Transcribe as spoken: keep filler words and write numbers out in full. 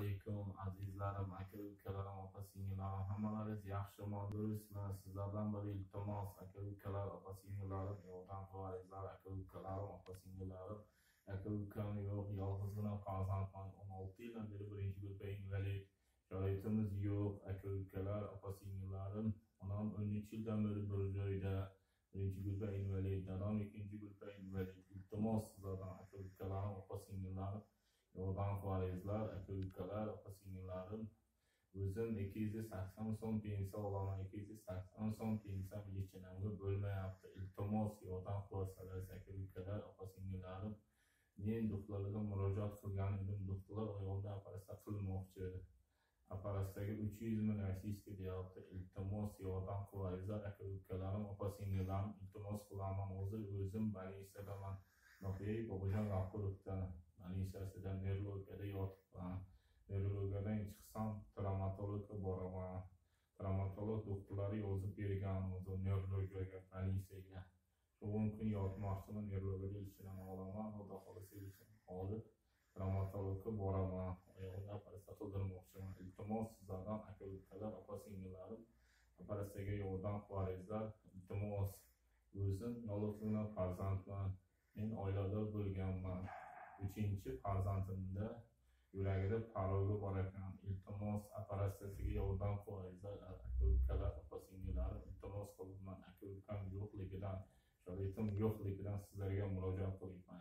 alaykum azizlarim, aka ukalarim, opa singillarim, hammalaringiz yaxshimi, durustmi? Sizlardan bir iltimos, aka ukalar, opa singillarim, yordam qilaringlar, aka ukalarim, opa singillarim. Aka ukam yo'q, yolg'izgina farzandman, o'n olti yildan beri birinchi guruhda invalid. Sharoitimiz yo'q, aka ukalar, opa singillarim. Onam o'n uch yildan beri bir joyda, birinchi guruhda invalid, dadam ikkinchi guruhda invalid. Iltimos sizlardan, aka ukalarim, opa singillarim, yordam qilaringlar, aka ukalar, opa singillarim. O'zim ikki yuz sakson so'm pensiya olaman, ikki yuz sakson so'm pensiyam yechinamga bo'lmayapti. Iltimos yordam qilsangiz, aka ukalar, opa singillarim. Men doktorlarga murojaat qilgan edim, doktorlar oyog'imda operatsiya qilmoqchi. Operatsiyaga uch yuz ming rossiyskiy deyapti. Iltimos yordam qilinglar, aka ukalarim, opa singillarim. Iltimos qilaman, hozir o'zim bolnitsadaman. Noqiyay Bobojon G'afurovdan bolnitsasida nevrologiyada yotibman. Nevrologiyadan chiqsam travmatologga boraman. Travmatolog doktorlari yozib bergan o'zi nevrologiyaga, bolnitsaga. O'n kun yotmoqchiman, nevrologiyada ishini olaman, xudo xolisa ishini olib travmatologga boraman. Oyog'imda operatsiya qildirmoqchiman. Iltimos sizlardan, aka ukalar, opa singillarim, operatsiyaga yordam qilaringlar. Iltimos. O'zim yolg'izgina farzandman. Men oilada bo'lganman. uchinchi farzandimda yuragida parolga bor ekan. Iltimos operatsiyasiga yordam qilinglar, aka ukalar, opa singillarim. Iltimos qilaman, aka ukam yo'qligidan, sharoitim yo'qligidan sizlarga murojaat qilaman.